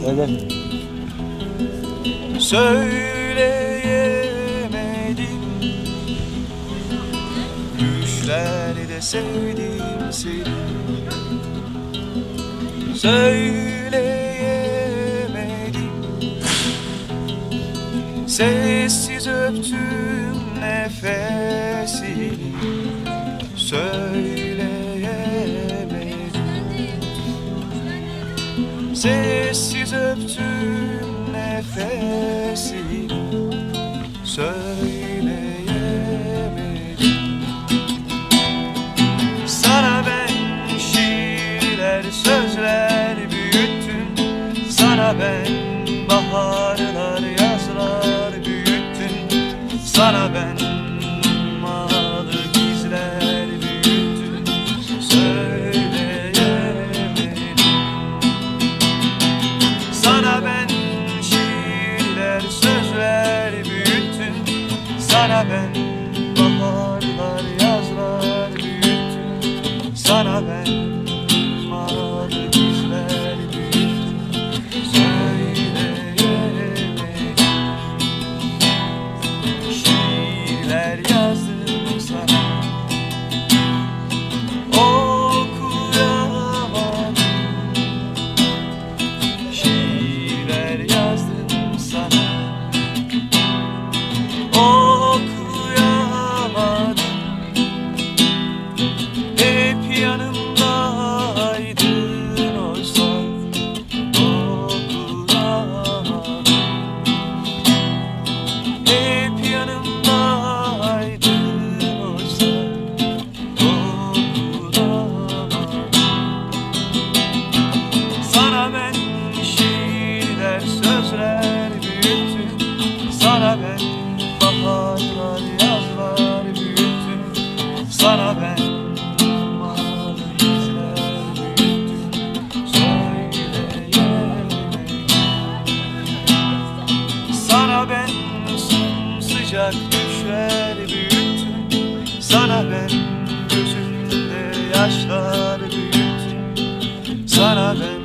Öyle. Söyleyemedim düşlerde sevdim seni. Söyleyemedim sessiz öptüm nefesini. Söyleyemedim sessiz öptüm nefesini. Söyleyemedim. Sana ben şiirler, sözler büyüttüm. Sana ben baharlar, yazlar büyüttüm. Sana ben malı gizler büyüttüm. Söyleyemedim. Sana ben şiirler, sözler büyüttüm. Sana ben baharlar, yazlar büyüttüm. Sana ben malı gizler büyüttüm. Söyleyemedim. Şiirler yazdım sana, okuyamadım. Şiirler yazdım sana, okuyamadım. Hep yanımdaydın oysa okuyamadım. Hep yanımdaydın oysa okuyamadım. Sana ben şiirler, sözler büyüttüm. Sana ben baharlar, yazlar büyüttüm. Sana ben malı gizler büyüttüm. Söyleyemedim. Sana ben sımsıcak düşler büyüttüm. Sana ben gözümde yaşlar büyüttüm. Sana ben